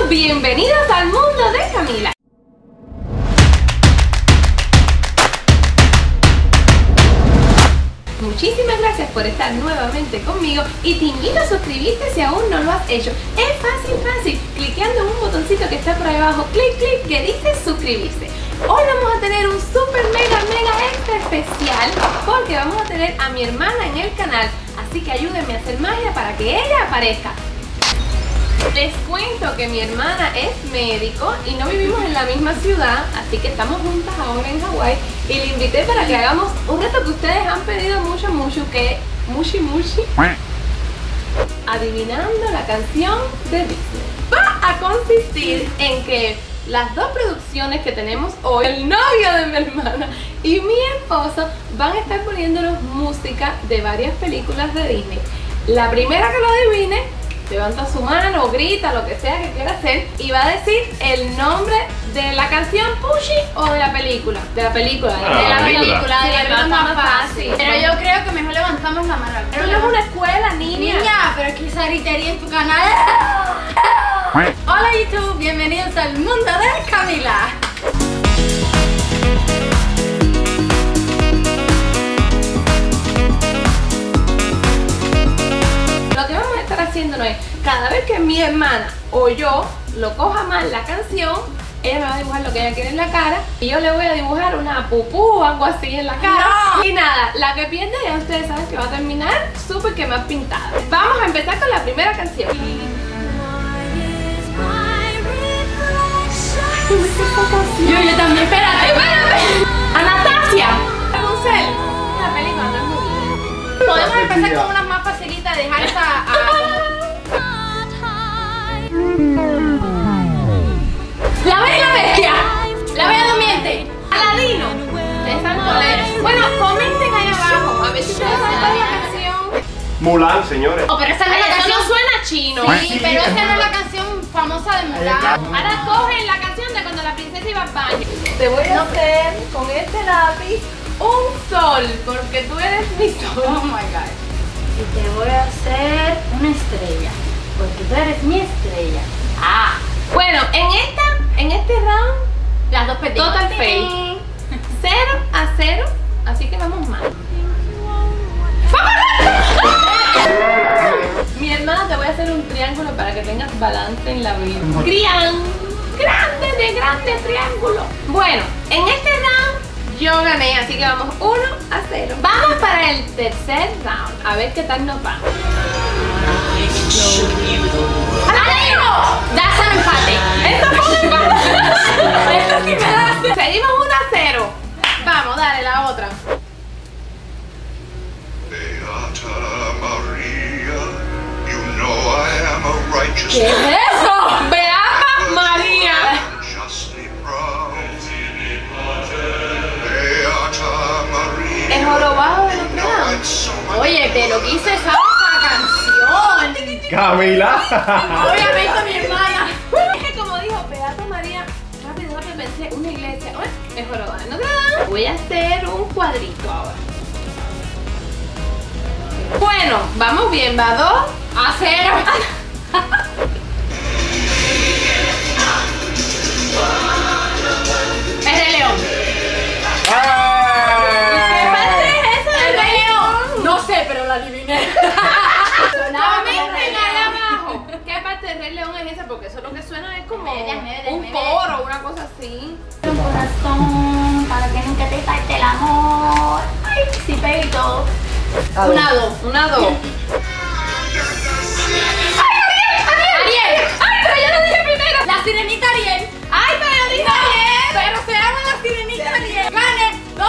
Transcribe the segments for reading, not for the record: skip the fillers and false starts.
Bienvenidos al mundo de Camila. Muchísimas gracias por estar nuevamente conmigo y te invito a suscribirte si aún no lo has hecho. Es fácil, cliqueando en un botoncito que está por ahí abajo, clic, que dice suscribirse. Hoy vamos a tener un super mega extra especial porque vamos a tener a mi hermana en el canal, así que ayúdenme a hacer magia para que ella aparezca. Les cuento que mi hermana es médico y no vivimos en la misma ciudad, así que estamos juntas ahora en Hawái y le invité para que hagamos un reto que ustedes han pedido mucho, que mushi adivinando la canción de Disney. Va a consistir en que las dos producciones que tenemos hoy, el novio de mi hermana y mi esposo, van a estar poniéndonos música de varias películas de Disney. La primera que lo adivine levanta su mano o grita, lo que sea que quiera hacer, y va a decir el nombre de la canción Pushy o de la película. De la película, sí, es más fácil. Pero yo creo que mejor levantamos la mano. Pero no es una escuela, niña. Pero es que esa gritería en tu canal. Hola YouTube, bienvenidos al mundo de Camila. Haciéndolo es, cada vez que mi hermana o yo lo coja mal la canción, ella me va a dibujar lo que ella quiere en la cara y yo le voy a dibujar una pupú o algo así en la cara. ¡No! Y nada, la que pierde ya ustedes saben que va a terminar súper que más pintada. Vamos a empezar con la primera canción. Yo también, espérate. Anastasia. Rapunzel. La película no es muy bien. Podemos empezar con unas más facilitas, dejar esa La Bella y la Bestia, La Bella Durmiente, Aladino. Bueno, comenten ahí abajo a ver si ustedes saben la canción. Mulan, señores. Oh, pero esa no es la canción. No suena chino. Sí, pero esa no es la canción famosa de Mulan. Ahora cogen la canción de cuando la princesa iba al baño. Te voy a hacer con este lápiz un sol, porque tú eres mi sol. Oh my god. Y te voy a hacer una estrella, porque tú eres mi estrella. Ah. Bueno, en este round las dos perdimos. Total fail. 0-0, así que vamos mal. Mi hermana, te voy a hacer un triángulo para que tengas balance en la vida. Grande triángulo. Bueno, en este round yo gané, así que vamos 1-0. Vamos para el tercer round, a ver qué tal nos va. ¡Aladino! Das un empate. Esto fue un empate. Esto sí me da. Seguimos 1-0. Vamos, dale la otra. Beata Maria, you know I am a righteous ¿Qué es eso? Beata María. justly proud. Beata Maria, El jorobado de Notre no, Dame. it's so much. Oye, de lo que hice esa canción. Camila. Obviamente mi hermana. Es que como dijo Beata María, rápido pensé, una iglesia. Es jorobado de Notre Dame. Voy a hacer un cuadrito ahora. Bueno, vamos bien, va 2-0. Es Rey León. ¿Qué parte es esa de Rey León? No sé, pero la adiviné. Comenten ahí abajo. ¿Qué parte de Rey León es esa? Porque eso lo que suena es como un coro o una cosa así. Un corazón para que nunca te falte el amor. Ay, sí, pegué y todo. 1-2. Ariel. ¡Ay, pero yo lo dije primero! La sirenita Ariel. ¡Ay, pero yo dije bien! Pero se llama la sirenita Ariel. Gane 2-2.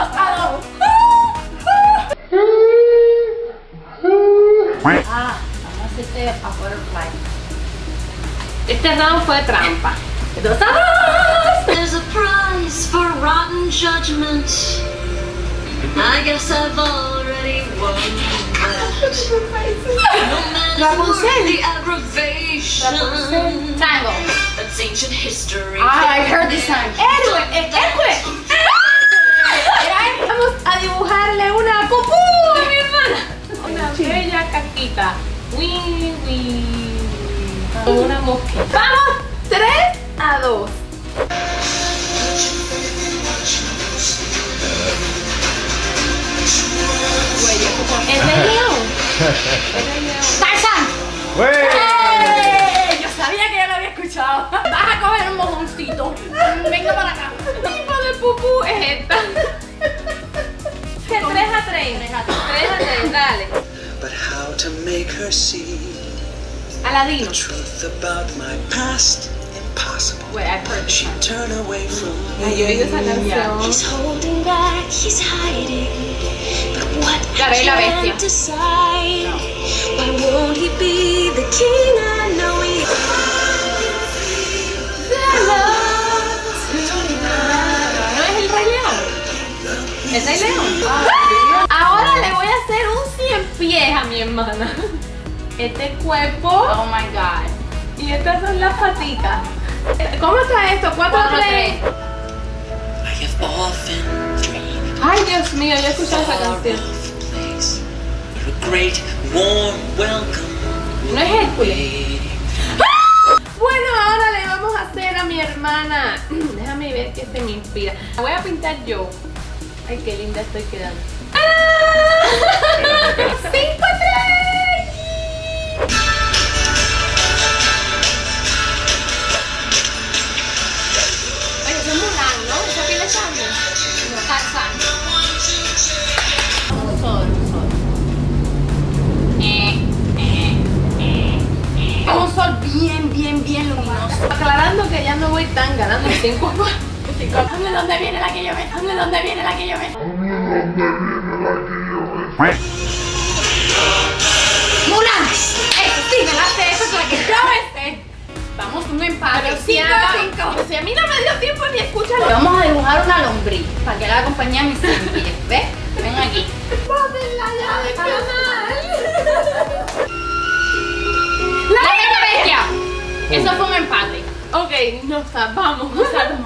Vamos a hacerte a butterfly. Este round fue trampa. 2-2. There's a price for rotten judgment. I guess I've already won that. No matter the aggravation. Tango. That's ancient history. I heard this song. Hércules. Vamos a dibujarle una pupú a mi hermana. Una bella caquita. Con una mosquita. ¡Vamos! 3-2. pupú es esta. Que 3 a 3. 3 a 3, dale. But how to make her see Aladino. the truth about my past? Impossible. Wait, I've heard this She'd one. turn away from Ay, yo he oído esa me. canción. He's holding back, he's hiding. But what La Bella y la Bestia. can't decide. Why won't he be the king I know he ¿No es el Rey León? ¿El Rey León? Ahora le voy a hacer un 100 pies a mi hermana. Este cuerpo Oh my god. y estas son las patitas. ¿Cómo está esto? 4 a 3. I have often dreamed Ay, Dios mío, yo he escuchado esa of a canción. rough place where a great warm welcome No es Hércules. waiting. Bueno, ahora le vamos a hacer a mi hermana. Déjame ver que se me inspira. La voy a pintar yo. Ay, qué linda estoy quedando. ¡Ah! 5 a 3. Oye, eso es Mulan, ¿no? Esa piel es sangre. No, Tarzán. Un sol. Un sol bien luminoso. Aclarando que ya no voy tan ganando 5 a 4. Hazme dónde viene la que yo ve. Hazme dónde viene la que yo ve. Mulan. Sí, me la sé. Esa es la que yo me sé. Vamos, un empate. Pero 5 a 5. si a mí no me dio tiempo ni escucharlo. Vamos a dibujar una lombriz para que haga compañía a mis pies. ¿Ves? Ven aquí. ¡Pónganla ya del canal! ¡La Bella Bestia! Eso fue un empate. Ok, nos salvamos, nos salvamos.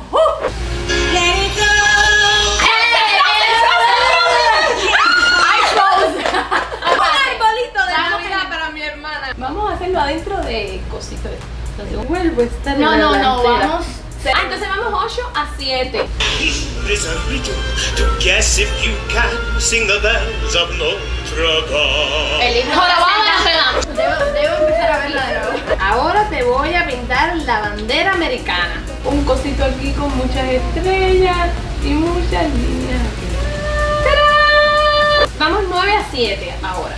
¡Ay, Frozen! Un arbolito de Vamos Navidad a- para mi hermana. Vamos a hacerlo adentro de cositas. Entonces vuelvo a estar No, en la no, no, delantera. vamos. Entonces vamos 8 a 7. There's a riddle to guess if you can sing the bells of Notre Dame. El himno de Debo empezar a verla de nuevo. Ahora te voy a pintar la bandera americana. Un cosito aquí con muchas estrellas y muchas líneas. ¡Tarán! Vamos 9 a 7 ahora.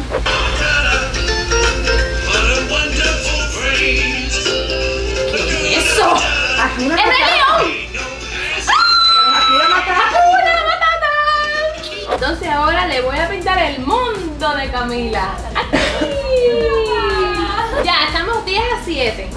What a wonderful phrase. ¡Eso! ¡Es Rey León! Entonces ahora le voy a pintar el mundo de Camila. ¡Aquí! Ya, estamos 10 a 7.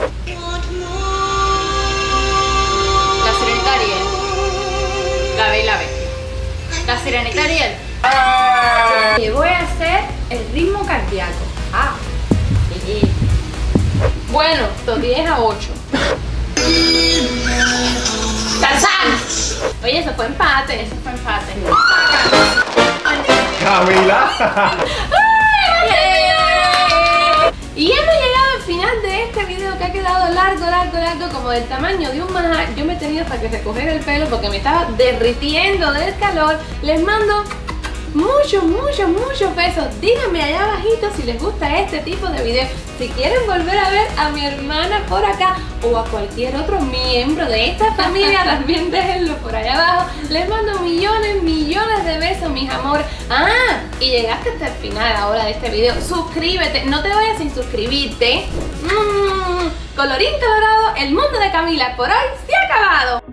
La Sirenita Ariel. La Bella y la Bestia. La Sirenita Ariel. Y voy a hacer el ritmo cardíaco. Ah. Bueno, 10 a 8. ¡Tarzán! Oye, eso fue empate. Eso fue empate. Camila. Y hemos llegado al final de este video que ha quedado largo, como del tamaño de un manjar. Yo me he tenido hasta que recoger el pelo porque me estaba derritiendo del calor. Les mando muchos besos. Díganme allá abajito si les gusta este tipo de videos. Si quieren volver a ver a mi hermana por acá o a cualquier otro miembro de esta familia, también déjenlo por allá abajo. Les mando millones de besos, mis amores. Y llegaste hasta el final ahora de este video. Suscríbete, no te vayas sin suscribirte. Colorín colorado, el mundo de Camila por hoy se ha acabado.